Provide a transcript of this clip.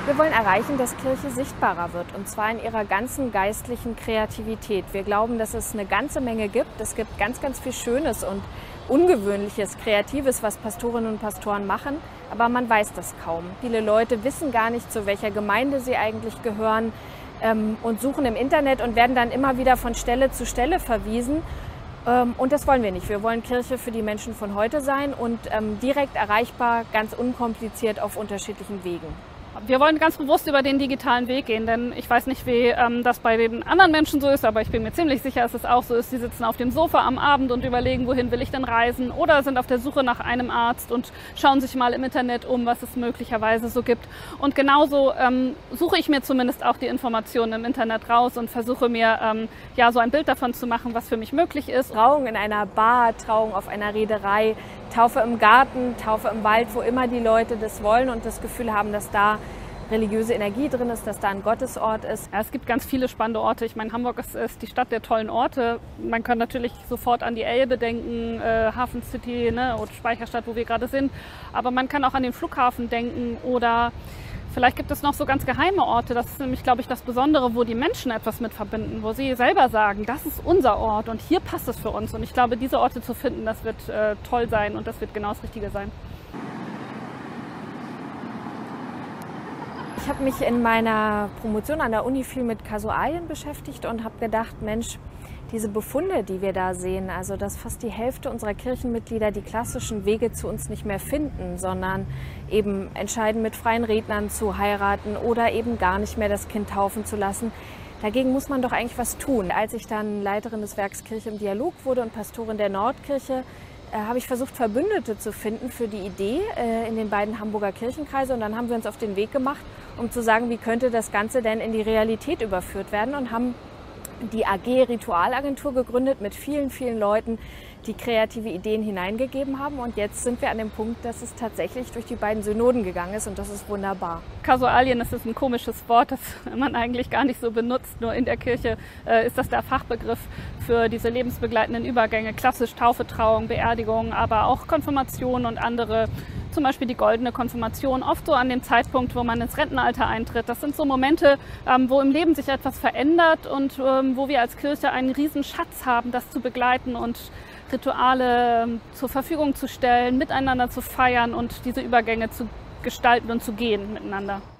Wir wollen erreichen, dass Kirche sichtbarer wird, und zwar in ihrer ganzen geistlichen Kreativität. Wir glauben, dass es eine ganze Menge gibt. Es gibt ganz, ganz viel Schönes und Ungewöhnliches, Kreatives, was Pastorinnen und Pastoren machen, aber man weiß das kaum. Viele Leute wissen gar nicht, zu welcher Gemeinde sie eigentlich gehören, und suchen im Internet und werden dann immer wieder von Stelle zu Stelle verwiesen. Und das wollen wir nicht. Wir wollen Kirche für die Menschen von heute sein und direkt erreichbar, ganz unkompliziert auf unterschiedlichen Wegen. Wir wollen ganz bewusst über den digitalen Weg gehen, denn ich weiß nicht, wie das bei den anderen Menschen so ist, aber ich bin mir ziemlich sicher, dass es auch so ist. Die sitzen auf dem Sofa am Abend und überlegen, wohin will ich denn reisen, oder sind auf der Suche nach einem Arzt und schauen sich mal im Internet um, was es möglicherweise so gibt. Und genauso suche ich mir zumindest auch die Informationen im Internet raus und versuche mir ja so ein Bild davon zu machen, was für mich möglich ist. Trauung in einer Bar, Trauung auf einer Reederei, Taufe im Garten, Taufe im Wald, wo immer die Leute das wollen und das Gefühl haben, dass da religiöse Energie drin ist, dass da ein Gottesort ist. Ja, es gibt ganz viele spannende Orte. Ich meine, Hamburg ist die Stadt der tollen Orte. Man kann natürlich sofort an die Elbe denken, Hafen City, ne, oder Speicherstadt, wo wir gerade sind. Aber man kann auch an den Flughafen denken, oder vielleicht gibt es noch so ganz geheime Orte. Das ist nämlich, glaube ich, das Besondere, wo die Menschen etwas mit verbinden, wo sie selber sagen, das ist unser Ort und hier passt es für uns. Und ich glaube, diese Orte zu finden, das wird toll sein und das wird genau das Richtige sein. Ich habe mich in meiner Promotion an der Uni viel mit Kasualien beschäftigt und habe gedacht, Mensch, diese Befunde, die wir da sehen, also dass fast die Hälfte unserer Kirchenmitglieder die klassischen Wege zu uns nicht mehr finden, sondern eben entscheiden, mit freien Rednern zu heiraten oder eben gar nicht mehr das Kind taufen zu lassen. Dagegen muss man doch eigentlich was tun. Als ich dann Leiterin des Werks Kirche im Dialog wurde und Pastorin der Nordkirche, habe ich versucht, Verbündete zu finden für die Idee in den beiden Hamburger Kirchenkreise. Und dann haben wir uns auf den Weg gemacht, um zu sagen, wie könnte das Ganze denn in die Realität überführt werden, und haben die AG Ritualagentur gegründet mit vielen, vielen Leuten, die kreative Ideen hineingegeben haben. Und jetzt sind wir an dem Punkt, dass es tatsächlich durch die beiden Synoden gegangen ist, und das ist wunderbar. Kasualien, das ist ein komisches Wort, das man eigentlich gar nicht so benutzt. Nur in der Kirche ist das der Fachbegriff für diese lebensbegleitenden Übergänge. Klassisch Taufe, Trauung, Beerdigung, aber auch Konfirmation und andere. Zum Beispiel die goldene Konfirmation, oft so an dem Zeitpunkt, wo man ins Rentenalter eintritt. Das sind so Momente, wo im Leben sich etwas verändert und wo wir als Kirche einen riesen Schatz haben, das zu begleiten und Rituale zur Verfügung zu stellen, miteinander zu feiern und diese Übergänge zu gestalten und zu gehen miteinander.